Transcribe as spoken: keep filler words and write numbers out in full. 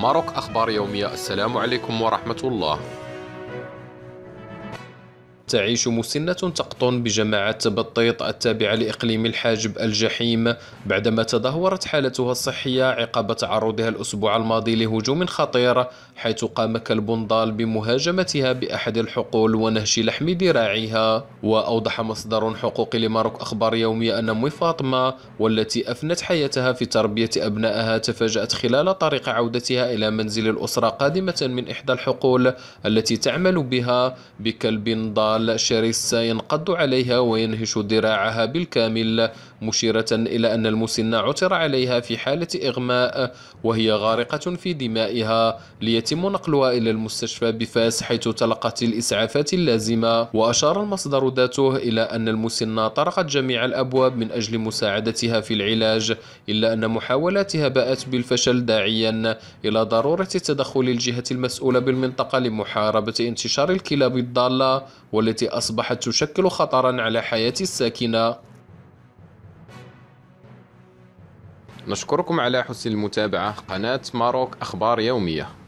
ماروك أخبار يومية. السلام عليكم ورحمة الله. تعيش مسنة تقطن بجماعة بطيط التابعة لإقليم الحاجب الجحيم بعدما تدهورت حالتها الصحية عقب تعرضها الأسبوع الماضي لهجوم خطير، حيث قام كلب ضال بمهاجمتها بأحد الحقول ونهش لحم ذراعها. وأوضح مصدر حقوقي لماروك أخبار يومية أن أم فاطمة، والتي أفنت حياتها في تربية أبنائها، تفاجأت خلال طريق عودتها إلى منزل الأسرة قادمة من إحدى الحقول التي تعمل بها بكلب ضال شرس ينقض عليها وينهش ذراعها بالكامل، مشيرة إلى أن المسنة عثر عليها في حالة إغماء وهي غارقة في دمائها، ليتم نقلها إلى المستشفى بفاس حيث تلقت الإسعافات اللازمة. وأشار المصدر ذاته إلى أن المسنة طرقت جميع الأبواب من أجل مساعدتها في العلاج، إلا أن محاولاتها باءت بالفشل، داعيا إلى ضرورة تدخل الجهة المسؤولة بالمنطقة لمحاربة انتشار الكلاب الضالة والتي أصبحت تشكل خطرا على حياة الساكنة. نشكركم على حسن المتابعة. قناة ماروك أخبار يومية.